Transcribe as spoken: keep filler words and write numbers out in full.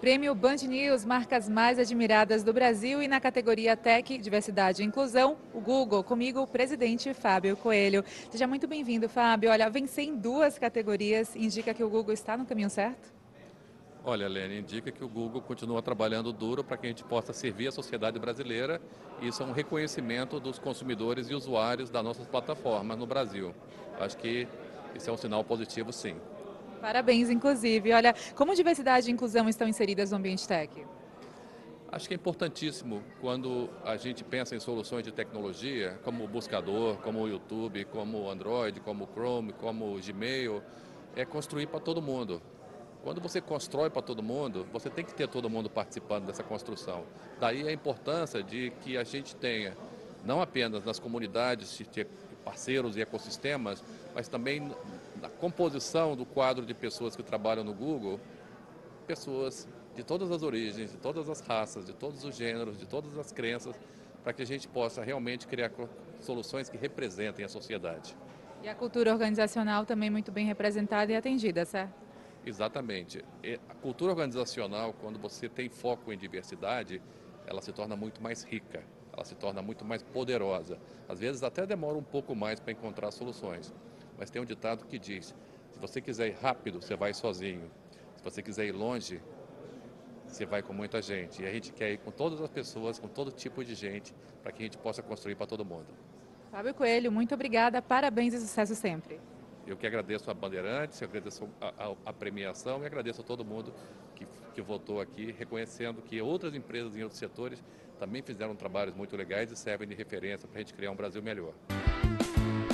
Prêmio Band News Marcas Mais Admiradas do Brasil e na categoria Tech, Diversidade e Inclusão, o Google. Comigo, o presidente Fábio Coelho. Seja muito bem-vindo, Fábio. Olha, vencer em duas categorias indica que o Google está no caminho certo? Olha, Lene, indica que o Google continua trabalhando duro para que a gente possa servir a sociedade brasileira e isso é um reconhecimento dos consumidores e usuários das nossas plataformas no Brasil. Acho que isso é um sinal positivo, sim. Parabéns, inclusive. Olha, como diversidade e inclusão estão inseridas no ambiente tech? Acho que é importantíssimo quando a gente pensa em soluções de tecnologia, como o buscador, como o YouTube, como o Android, como o Chrome, como o Gmail, é construir para todo mundo. Quando você constrói para todo mundo, você tem que ter todo mundo participando dessa construção. Daí a importância de que a gente tenha, não apenas nas comunidades, de ter parceiros e ecossistemas, mas também na composição do quadro de pessoas que trabalham no Google, pessoas de todas as origens, de todas as raças, de todos os gêneros, de todas as crenças, para que a gente possa realmente criar soluções que representem a sociedade. E a cultura organizacional também muito bem representada e atendida, certo? Exatamente. E a cultura organizacional, quando você tem foco em diversidade, ela se torna muito mais rica, ela se torna muito mais poderosa. Às vezes até demora um pouco mais para encontrar soluções, mas tem um ditado que diz, se você quiser ir rápido, você vai sozinho. Se você quiser ir longe, você vai com muita gente. E a gente quer ir com todas as pessoas, com todo tipo de gente, para que a gente possa construir para todo mundo. Fábio Coelho, muito obrigada. Parabéns e sucesso sempre. Eu que agradeço a Bandeirantes, eu agradeço a, a, a premiação e agradeço a todo mundo que, que votou aqui, reconhecendo que outras empresas em outros setores também fizeram trabalhos muito legais e servem de referência para a gente criar um Brasil melhor.